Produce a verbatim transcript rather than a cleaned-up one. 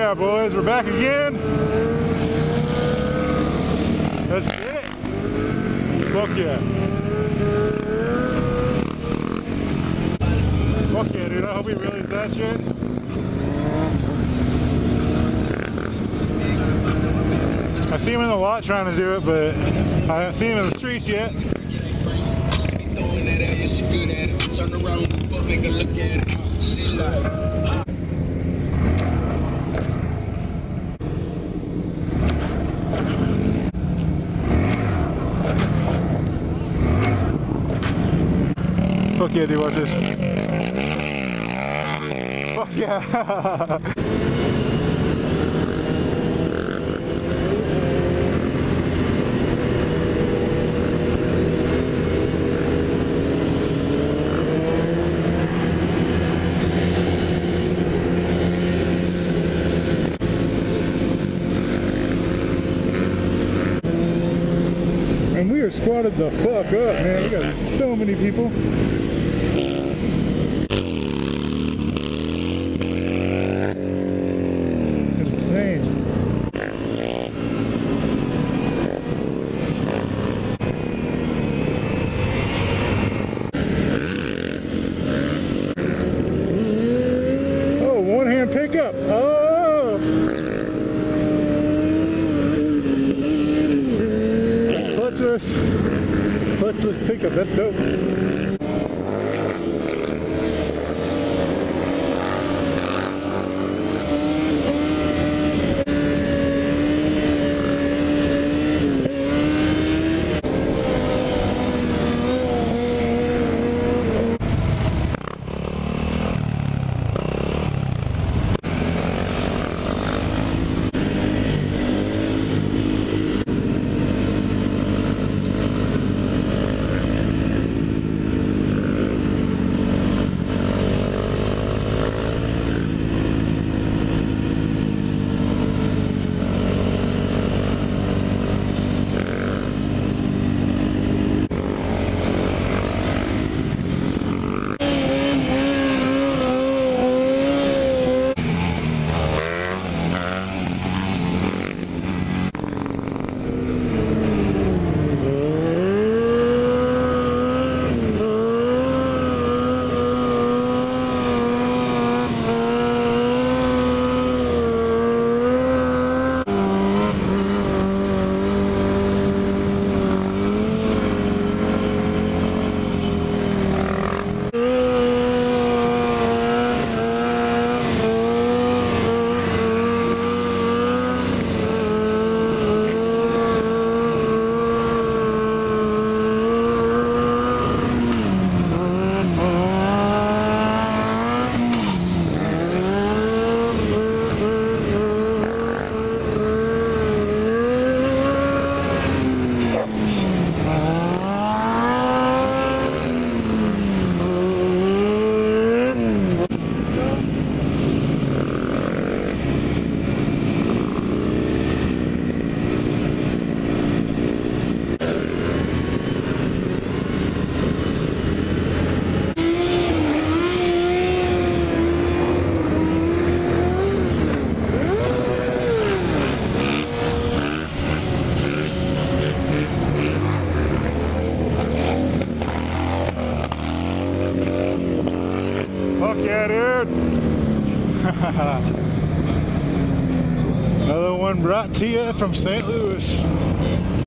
yeah, boys, we're back again. Let's get it. Fuck yeah. Fuck yeah, dude. I hope he realizes that shit. I see him in the lot trying to do it, but I haven't seen him in the streets yet. Turn around, make a look at it. She like. Fuck yeah, dude, watch this. Fuck yeah. And we are squatted the fuck up, man. We got so many people. It's insane. Oh, one hand pickup. Oh. Clutchless, clutchless pickup, that's dope. Fuck yeah, dude. Another one brought to you from Saint Louis.